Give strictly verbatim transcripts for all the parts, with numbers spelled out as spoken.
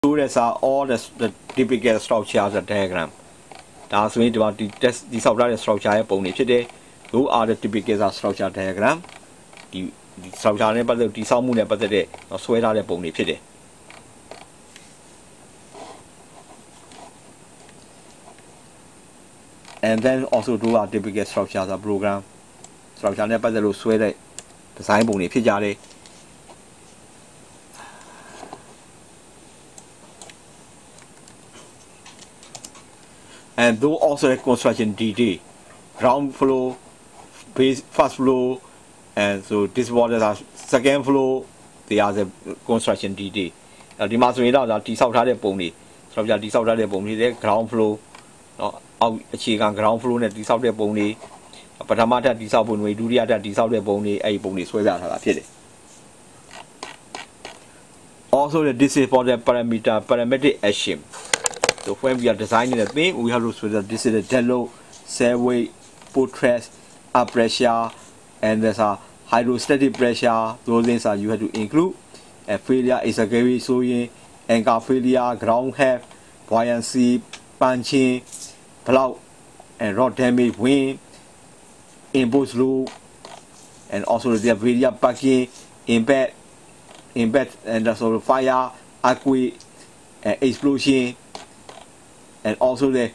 These are all the, the typical structures of diagram. That's why the test the software structure is those are the typical structure diagram. The structure is the sound is the software is and then also do our typical structures of program. Structure is the software design is and though also the construction detail, ground floor, base, first floor, and so this water are second floor, they are the construction detail. Now the master is that this out of the pony, so that this out of the pony, the ground floor, no, out achieve ground floor, and this out the pony, but a matter this out when we do the other this out the pony, a pony, so that also the this is for the parameter parametric action. So when we are designing a thing, we have to show that this is the jello, stairway, portrait, air pressure, and there's a hydrostatic pressure. Those things are you have to include. And failure is a very showing anchor failure, ground height, buoyancy, punching, plow, and rod damage, wind, impulse loop, and also the various parking, impact, impact, and also fire, earthquake, and explosion. And also the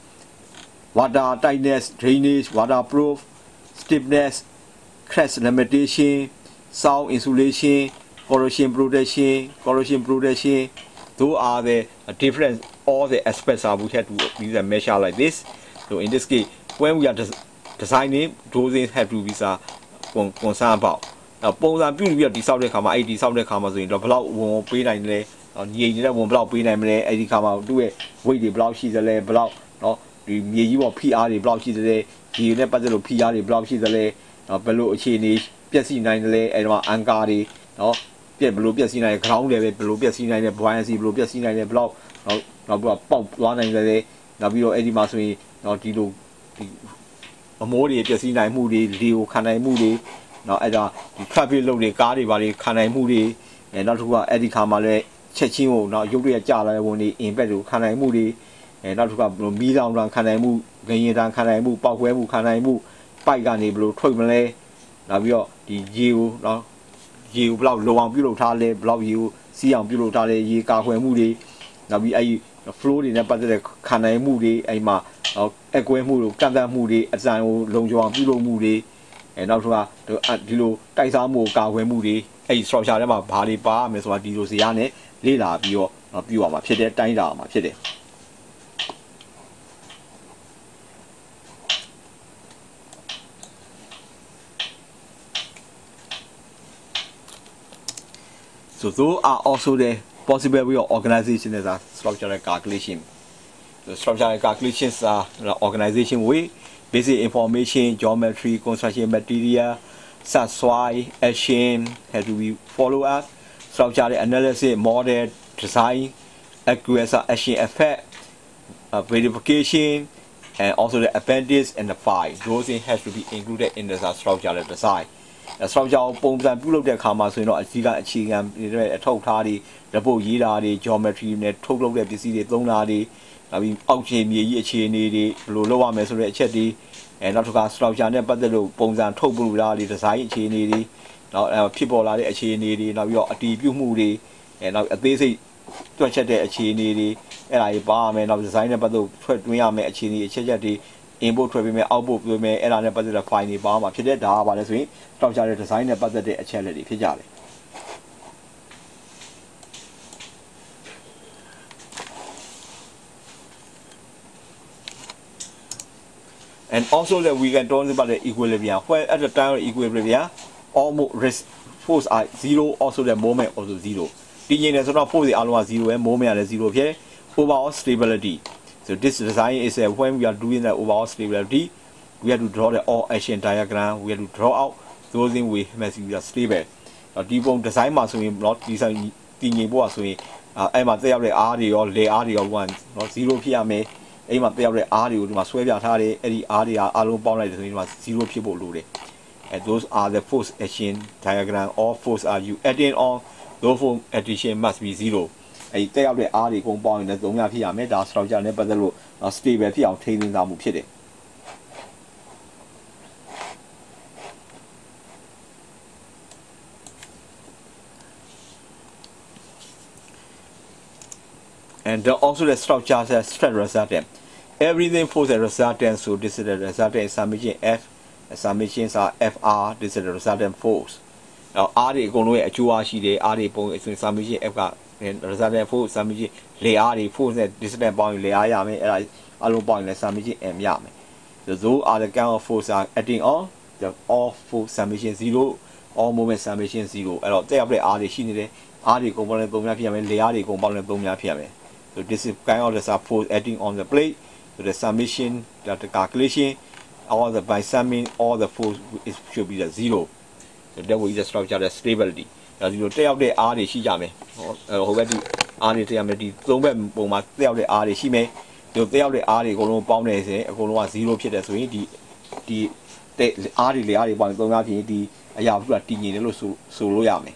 water tightness, drainage, waterproof, stiffness, crash limitation, sound insulation, corrosion protection, corrosion protection. Those are the different, all the aspects are we have to use a measure like this. So in this case, when we are des designing, those things have to be concerned about. Now, both are beautiful design comma, I design the comma, so in the block won't be like the nhiều nhất vùng block bên này mình ấy đi khám vào đuôi với đi block xí giờ này block nó thì nhiều như pê rờ đi block xí giờ này nhiều nhất bắt đầu pê rờ đi block xí giờ này nó bắt đầu chỉ ní biết xí này này ấy mà anh cả đi nó biết bắt đầu biết xí này ground này bắt đầu biết xí này này buoyancy bắt đầu biết xí này này block nó nó bắt đầu bọc loạn này này nó bắt đầu ấy đi mà suy nó đi đâu đi mua đi biết xí này mua đi liều khăn này mua đi nó ấy đó thì traffic lâu đi cá đi vào đi khăn này mua đi nó thuộc vào ấy đi khám vào đâyချက်ချင်းကိုတော့ရုပ်ရကြလာတဲ့ဝင်ဒီ impact ကိုခံနိုင်မှုတွေအဲနောက်တစ်ခါမီးလောင်တန်းခံနိုင်မှုငရင်တန်းခံနိုင်မှုပောက်ကွဲမှုခံနိုင်မှုပိုက်ကနေဘယ်လိုထွက်မလဲနောက်ပြီးတော့ဒီရေကိုနော်ရေကိုဘယ်လောက်လုံအောင်ပြုလုပ်ထားလဲဘယ်လောက်ရေကိုစီးအောင်ပြုလုပ်ထားလဲရေကာခွဲမှုတွေနောက်ပြီးအဲဒီ flow တွေနဲ့ပတ်သက်တဲ့ခံနိုင်မှုတွေအဲဒီမှာအကွဲမှုတွေကန့်သတ်မှုတွေအစံကိုလုံခြုံအောင်ပြုလုပ်မှုတွေအဲနောက်တစ်ခါဒီလိုတိုက်စားမှုကာခွဲမှုတွေအဲဒီ structure ထဲမှာဘာတွေပါရမယ်ဆိုတာဒီလိုဇာတ်နဲ့လေးလာပြီးတော့ပြုရမှာဖြစ်တယ်တိုင်းတာမှာဖြစ်တယ် So those are also the possible way of organization as a structural calculation. The structural calculations are the organization way, basic information, geometry, construction material, soil, action have to be followed up. Structural analysis, model, design, accuracy, action effect, uh, verification, and also the appendix and the file. Those things have to be included in the structural design. The structural ပုံစံပြုလုပ်တဲ့အခါမှာဆိုရင်တော့အကြီးကအချိန်ခံအထောက်ထားတွေ report ရေးတာတွေ geometry နဲ့ထုတ်လုပ်တဲ့ပစ္စည်းတွေသုံးတာတွေနောက်ပြီးအောက်ခြေမြေကြီးအခြေအနေတွေဘယ်လိုလုပ်ရမလဲဆိုတဲ့အချက်တွေအဲနောက်တစ်ခါ structure နဲ့ပတ်သက်လို့ပုံစံထုတ်ပို့တာတွေ design အခြေအနေတွေနောက်ဖြစ်ပေါ်လာတဲ့အခြေအနေတွေနောက်ပြီးတော့အတည်ပြုမှုတွေအဲနောက်အသေးစိတ်တွက်ချက်တဲ့အခြေအနေတွေအဲ့ဒါကြီးပါရမယ်နောက် design နဲ့ပတ်သက်ထွက်တွင်းရမယ်အခြေအနေအချက်ချက်တွေ input ထွက်ပေးမယ် output ပေးမယ်အဲ့ဒါနဲ့ပတ်သက်တဲ့ file တွေပါမှာဖြစ်တဲ့ဒါကပါလဲဆိုရင် structure ရဲ့ design နဲ့ပတ်သက်တဲ့အချက်လက်တွေဖြစ်ကြတယ် And also that we can talk about the equilibrium. Where at the time of equilibrium, almost rest force are zero, also the moment also zero. The so now force are zero and moment are zero here. Overall stability. So this design is uh, when we are doing the overall stability, we have to draw the all action diagram. We have to draw out those things we must be stable. Now, the design must be not design the board so I must say the R D or the R D or one, not zero P M A. အိမ်မှာတယောက်တဲ့အားတွေကိုဒီမှာဆွဲပြထားတယ်အဲ့ဒီအားတွေကအလုံးပေါင်းလိုက်တယ်ဆိုရင်ဒီမှာzeroဖြစ်ဖို့လိုတယ်အဲ those are the force action diagram all force are you adding on those force addition must be zero အဲ့တက်ရောက်တဲ့အားတွေအကုန်ပေါင်းရင်လည်းသုံးများဖြစ်ရမယ်ဒါ structure နဲ့ပတ်သက်လို့ stable ဖြစ်အောင်ထိန်းသိမ်းထားမှုဖြစ်တယ် and also the structure says stress resultant. Everything force a resultant, so this is the resultant summation F, the summations are F R, this is the resultant force. Now R is going to be a sheet, R is summation F and resultant force, summation lay R force, this is the bound lay I am a low bound the summation M yam. So those are the kind of force are adding on the all force summation zero, all moment summation zero. And they have the R is sheet, R is component of Yam, lay R is component of Yam. So this is kind of the force adding on the plate. So the summation, that the calculation, all the by summing, all the force is should be the zero. So that will just structure the stability. As you tell the R is she jame, or already R is the don't tell the R is she may. You tell the R is going to bound as a going to zero pit as we the the the R is the R is one going to the Ayabra Tini Solo Yame.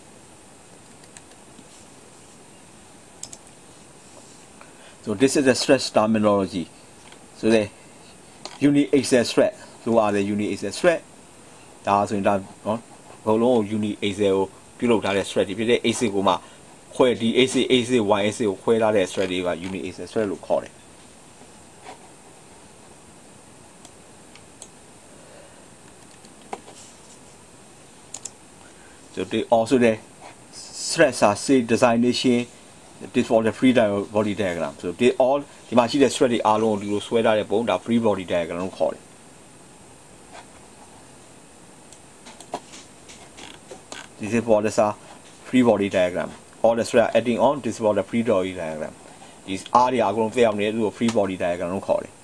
So this is the stress terminology. So the unit access threat. So are the unit access threat? That's when that no. How long unit access below that threat? If the A C goma, where the A C A C one A C where that threat is unit access threat look call it. So they also the stress are say designation. This for the free body diagram. So they all the machine is ready alone to sweat out about the free body diagram call it. This is for the free body diagram. All the sweat adding on this is for the free body diagram. These are the going to do a free body diagram call it.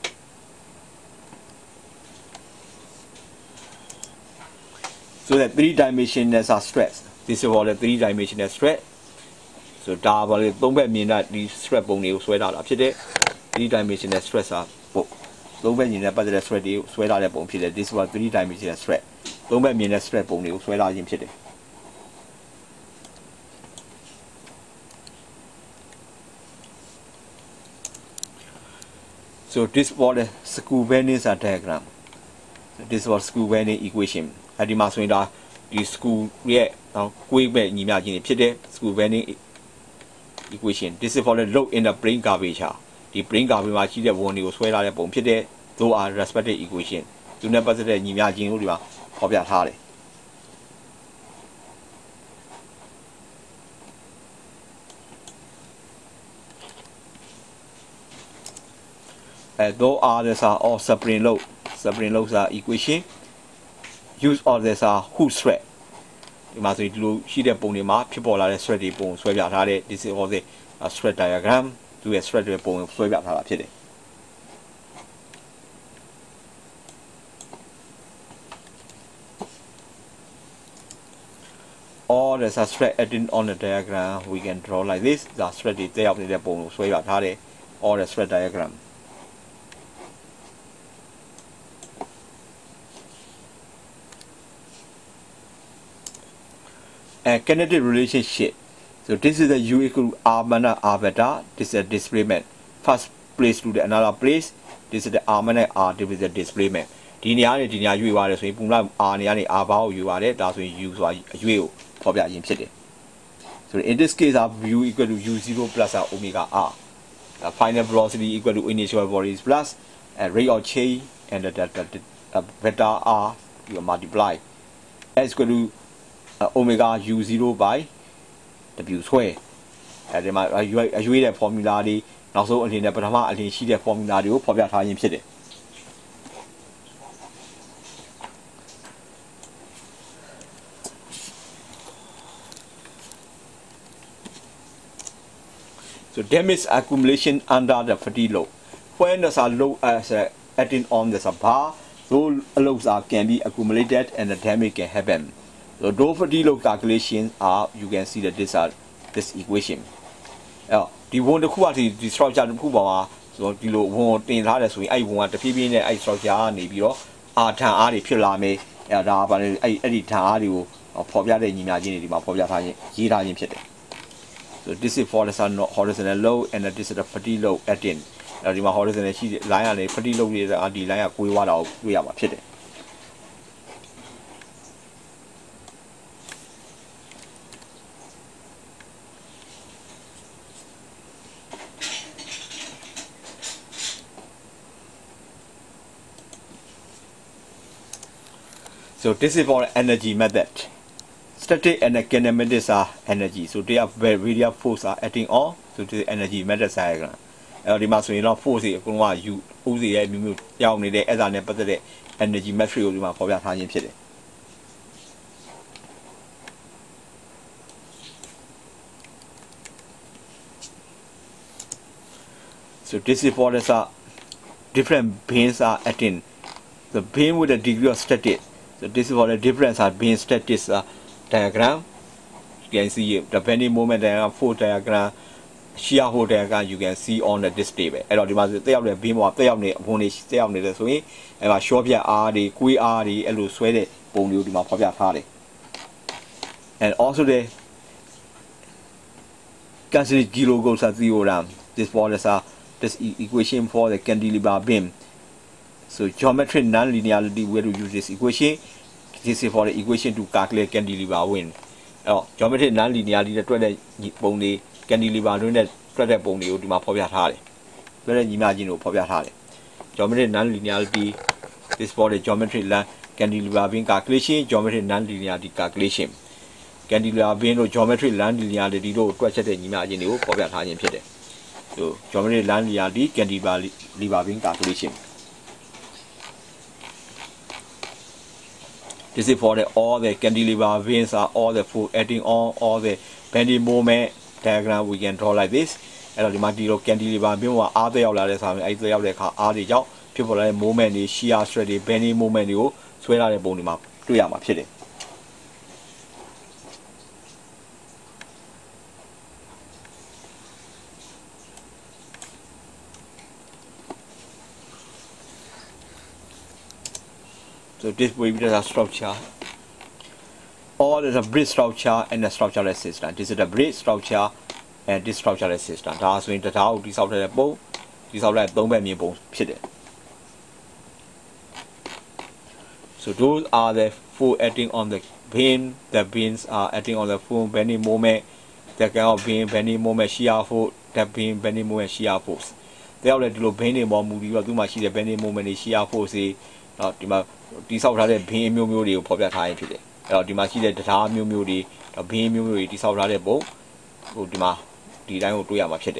So the three dimensional stress. This is for the three dimensional stress. So double don't bet me that the strap on you sweat out up today. Three dimensional stress are book. Don't bet me that but the sweat you sweat out upon today. This was three dimensional strap. Don't bet me that strap on you sweat out in today. So this was the screw bending diagram. So this was screw bending equation. At the mass window, the screw yeah now quick bend you imagine today screw bending equation. This is for the load in the brain garbage. The brain garbage machine that one you swear out upon today, those are respected equation. Do not pass the imagine of your heart. And those others are all supreme load. Supreme loads are equation. Use all these are who thread. You must do see the bone map, people are thready bone, sweat out. This is all the thread diagram. Do a thread bone, sweat out. All the thread adding on the diagram, we can draw like this. The thread is there of the bone, sweat out. All the thread diagram. And kinetic relationship. So this is the U equal to R minus R beta. This is the displacement. First place to the another place. This is the R minus R. This is the displacement. Diniani dinia U are the same. Pumla R niani R bao U are it. That's when you use U for the image. So in this case, our U equal to U zero plus our omega R. The final velocity equal to initial velocity plus a rate of change and the, the, the, the beta R you multiply. S equal to Uh, omega u zero by w square. အဲဒီမှာရွေးတဲ့ formula တွေနောက်ဆုံးအနေနဲ့ပထမအလင်းရှိတဲ့ formula တွေကိုဖော်ပြထားခြင်းဖြစ်တယ် So damage accumulation under the fatigue load. When there's a load as uh, acting on the bar, those loads are can be accumulated and the damage can happen. So those fatigue load calculations are, you can see that this are this equation. Now, the one the quality the structure the kuba so the low one thing that is we I want the people in the I structure maybe or our time are the pure me and I edit time or probably imagine it about probably here. So this is for the horizontal load and this is the fatigue load at in. Now the horizontal sheet line and the fatigue load is the line of we want out we have a pit. So this is for energy method. Static and kinematics are energy. So they are very various forces are acting on. So this is energy method diagram. Uh, the mass of force is going to use the mute. Young need as an episode energy material for your time. So this is for the different beams are acting. The beam with a degree of static. So this is what the difference are being static uh, diagram. You can see the bending moment diagram, full diagram, shear hole diagram. You can see on the this table. And the mass they have the beam or they have the bonus. They have the swing. And my shop here are the kui are the elu sweated bone you my popular party. And also the cancel zero goes at zero down. This for this uh this equation for the cantilever beam. So geometry non-linearity, where to use this equation? This is for the equation to calculate cantilever wind. Oh, geometry non-linearity, the thread bony cantilever doing that thread bony to my popular hardy. Very imagine of popular hardy. Geometry non-linearity, this for the geometry cantilever beam calculation, geometry non-linearity calculation. Cantilever beam or geometry non-linearity, to question imagine of popular hardy. So geometry non-linearity cantilever beam calculation. This is for the, all the cantilever veins are all the full acting on all the bending moment diagram we can draw like this. And the material cantilever beam are other outlets are either out there are the job people like moment the shear straight the bending moment you swear out the bone map to yama pity. So this will be the structure. All is a bridge structure and a structural system. This is the bridge structure and this structural system. That's when the tower is out of the bow. This out of the bone bones. So those are the full acting on the beam. The beams are acting on the full bending moment. The kind of beam bending moment shear force. The beam bending moment shear force. They are the little bending moment. You do much the bending moment shear force. Uh, this out of the beam mule for that time today. Uh, the machine that the time mule, the beam mule, this out of the bow. Oh, the ma, the line of two yama pity.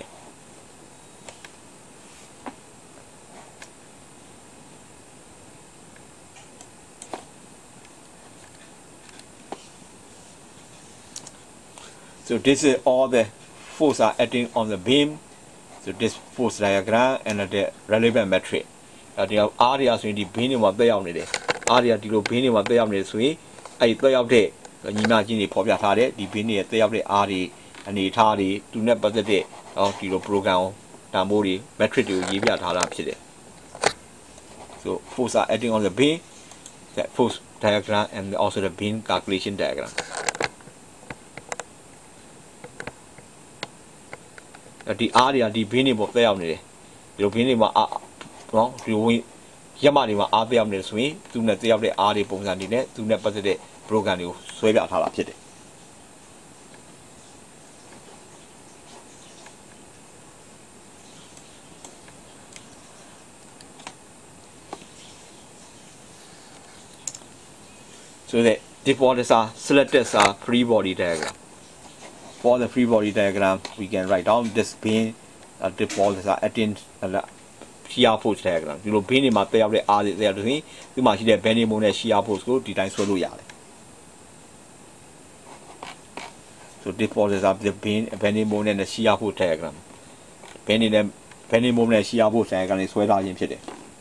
So this is all the force are acting on the beam. So this force diagram and the relevant metric. The areas in the beam of the only area the beam of the only swing. I play out there. When you imagine the popular target, the beam at the area and the tardy do not but the day of the program Tambori metric to give you a target. So force are acting on the beam, that force diagram and also the beam calculation diagram. The area the beam of the only the beam of no, you Yamani are the only swing, do not the other area bones and the net, do not but the program you swear out of it. So the defaults are selectors are free body diagram. For the free body diagram, we can write down this beam uh, defaults are attained uh, shear force diagram. You know, beam in my theory are there to me. You must see the bending moment shear force go design solo yard. So defaults are the beam bending moment and the shear force diagram. Bending them bending moment shear force diagram is where I am today.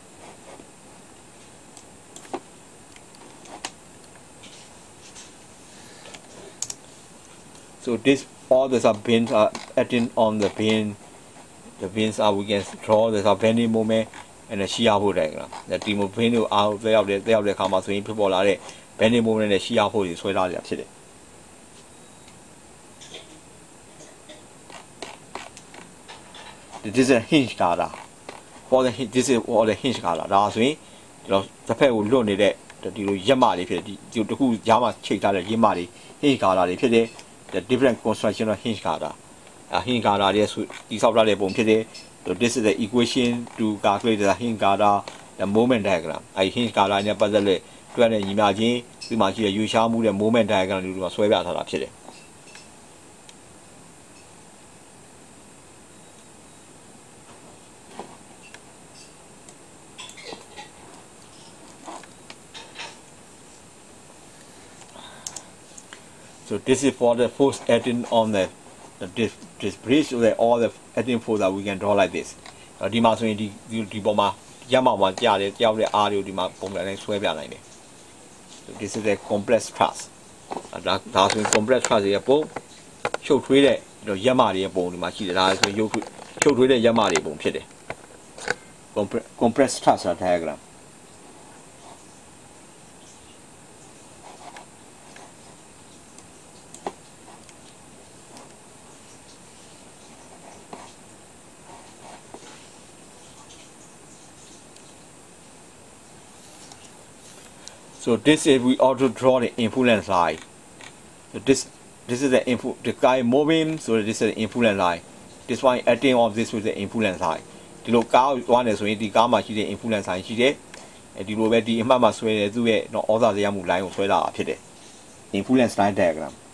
So this all the sub beams are acting on the beam. The beams are we can draw the sub bending moment and the shear force diagram. The team of beam out there out there they have the come out people are there. Bending moment and the shear force is where I am today. this is a hinge color for the this is for the hinge color ဒါဆိုရင်ကျွန်တော်တစ်ဖက်ကိုလွတ်နေတဲ့ဒီလိုရက်မလေးဖြစ်တယ်ဒီတခုကြားမှာချိန်ထားတဲ့ရက်မလေး hinge color တွေဖြစ်တယ် the different construction of hinge color အဲ hinge color တွေဆိုဒီဆောက်ထားတဲ့ပုံဖြစ်တယ် this is the equation to calculate the hinge color the moment diagram အဲ hinge color နဲ့ပတ်သက်တဲ့တွက်တဲ့ညီမချင်းဒီမှာရှိတဲ့ရွေးရှားမှုတဲ့ moment diagram တွေကိုဆွဲပြထားတာဖြစ်တယ် So this is for the force acting on the the this this bridge so that all the acting force that we can draw like this ဒီမှာဆိုရင်ဒီဒီပေါ်မှာရမှာမှာကြားတယ်ကြောက်တဲ့အားတွေကိုဒီမှာပုံစံနဲ့ဆွဲပြနိုင်တယ် So this is a complex truss ဒါဒါဆိုရင် complex truss ရဲ့ပုံချုပ်ထွေးတဲ့ရက်မတွေရဲ့ပုံဒီမှာရှိတယ်ဒါဆိုရင်ရုပ်ချုပ်ထွေးတဲ့ရက်မတွေပုံဖြစ်တယ် complex truss diagram So this is we also draw the influence line. So this this is the influ the guy moving. So this is the influence line. This one acting on this with the influence line. The local one is when the gamma is the influence line. She did. And the lower the imam must swear to it. Not all the yamu line or swear up. Influence line diagram.